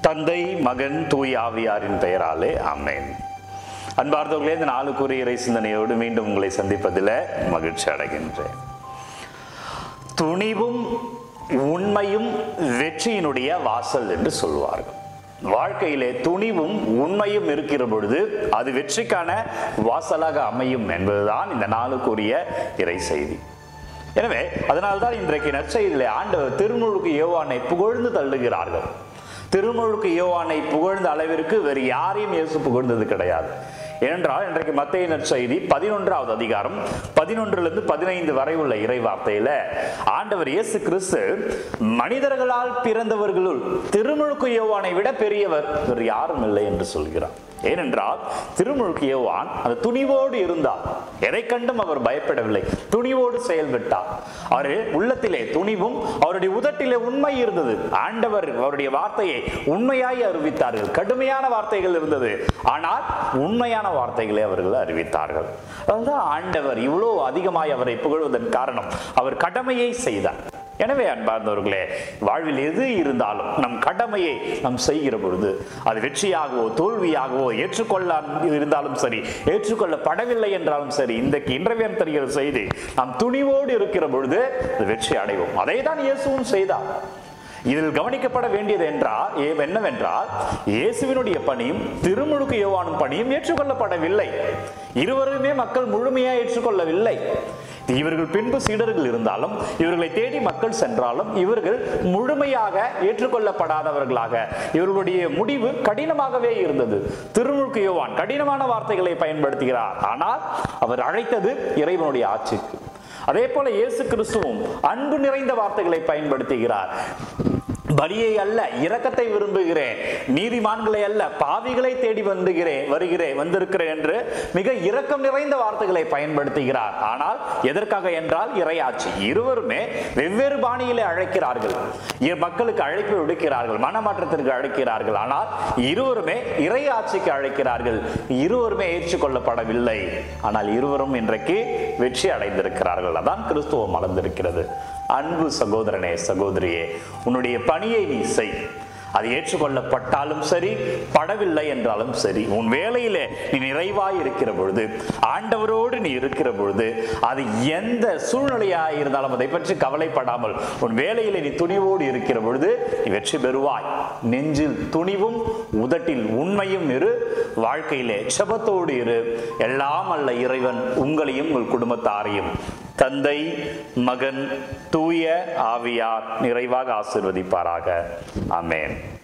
தந்தை, மகன், தூய் ஆவியாரின் பெயராலே ஆமென். அன்பார்ந்தவர்களே, இந்த நாளுக்குரிய இறை சிந்தனையோடு மீண்டும் உங்களை சந்திப்பதில் மகிழ்ச்சி அடைகின்றேன். துணிவும் உண்மையும் வெற்றியினுடைய வாசல் என்று சொல்வார்கள். வாழ்க்கையிலே துணிவும் உண்மையும் இருக்கிற பொழுது அது வெற்றிக்கான வாசலாக அமையும் என்பதுதான் இந்த நாளுக்குரிய இறை செய்தி. எனவே அதனால்தான் இன்றைக்கு நற்செய்தியிலே ஆண்டவர் திருமுழுக்கு யோவானை புகழ்ந்து தள்ளுகிறார்கள். திருமுழுக்கு யோவானை புகழ்ந்த அளவிற்கு வேறு யாரையும் இயேசு புகழ்ந்தது கிடையாது. ஏனென்றால் இன்றைக்கு மத்தேயு நற்செய்தி 11வது அதிகாரம் 11 15 வரை உள்ள இறை வார்த்தையில ஆண்டவர் இயேசு கிறிஸ்து மனிதர்களால் பிறந்தவர்களுள் திருமுழுக்கு யோவானை விட பெரியவர் வேறு யாரும் இல்லை என்று சொல்கிறார். ஏனென்றால் திருமுழுக்கு யோவான் அந்த துணிவோடு இருந்தார். எதை கண்டும் அவர் பயப்படவில்லை, துணிவோடு செயல்பட்டார். அவர் உள்ளத்திலே துணிவும் அவருடைய உதட்டிலே உண்மை இருந்தது. ஆண்டவர் அவருடைய வார்த்தையை உண்மையாய் அறிவித்தார்கள். கடுமையான வார்த்தைகள் இருந்தது, ஆனால் உண்மையான வார்த்தைகளை அவர்கள் அறிவித்தார்கள். அதுதான் ஆண்டவர் இவ்வளவு அதிகமாய் அவரை புகழ்வதன் காரணம், அவர் கடமையை செய்தார். எனவே அன்பார்ந்தவர்களே, வாழ்வில் எது இருந்தாலும் நம் கடமையை நாம் செய்கிற பொழுது அது வெற்றியாகவோ தோல்வியாகவோ ஏற்றுக்கொள்ள இருந்தாலும் சரி, ஏற்றுக்கொள்ளப்படவில்லை என்றாலும் சரி, இன்றைய தருகிற செய்தி நாம் துணிவோடு இருக்கிற பொழுது அது வெற்றி அடைவோம். அதை தான் இயேசுவும் செய்தார். இதில் கவனிக்கப்பட வேண்டியது என்னவென்றால் இயேசுவினுடைய பணியும் திருமுழுக்கு யோவானும் பணியும் ஏற்றுக்கொள்ளப்படவில்லை. இருவருமே மக்கள் முழுமையாக ஏற்றுக்கொள்ளவில்லை. இவர்கள் பின்பு சீடர்கள் இருந்தாலும், இவர்களை தேடி மக்கள் சென்றாலும், இவர்கள் முழுமையாக ஏற்றுக்கொள்ளப்படாதவர்களாக இவர்களுடைய முடிவு கடினமாகவே இருந்தது. திருமுழுக்கு யோவான் கடினமான வார்த்தைகளை பயன்படுத்துகிறார், ஆனால் அவர் அழைத்தது இறைவனுடைய ஆட்சிக்கு. அதே போல இயேசு கிறிஸ்துவும் அன்பு நிறைந்த வார்த்தைகளை பயன்படுத்துகிறார். பலியை அல்ல இரக்கத்தை விரும்புகிறேன், நீதிமான்களை அல்ல பாவிகளை தேடி வந்திருக்கிறேன் என்று மிக இரக்கம் நிறைந்த வார்த்தைகளை பயன்படுத்துகிறார். ஆனால் எதற்காக என்றால் இறையாட்சி. இருவருமே வெவ்வேறு பாணியிலே அழைக்கிறார்கள், மக்களுக்கு அழைப்பு விடுக்கிறார்கள், மனமாற்றத்திற்கு அழைக்கிறார்கள். ஆனால் இருவருமே இறையாட்சிக்கு அழைக்கிறார்கள். இருவருமே ஏற்றுக்கொள்ளப்படவில்லை, ஆனால் இருவரும் இன்றைக்கு வெற்றி அடைந்திருக்கிறார்கள். அதான் கிறிஸ்துவம் மலர்ந்திருக்கிறது. அன்பு சகோதரனே, சகோதரியே, உன்னுடைய பணியை நீ செய். அது ஏற்றுக்கொள்ளப்பட்டாலும் சரி, படவில்லை என்றாலும் சரி, உன் வேலையிலே நீ நிறைவாய் இருக்கிற பொழுது, ஆண்டவரோடு நீ இருக்கிற பொழுது, அது எந்த சூழ்நிலையாக இருந்தாலும் அதை பற்றி கவலைப்படாமல் உன் வேலையிலே நீ துணிவோடு இருக்கிற பொழுது நீ வெற்றி பெறுவாய். நெஞ்சில் துணிவும் உதட்டில் உண்மையும் இரு, வாழ்க்கையிலே செபத்தோடு இரு. எல்லாம் அல்ல இறைவன் உங்களையும் உங்கள் குடும்பத்தாரையும் தந்தை, மகன், தூய ஆவியார் நிறைவாக ஆசீர்வதிப்பாராக. ஆமென்.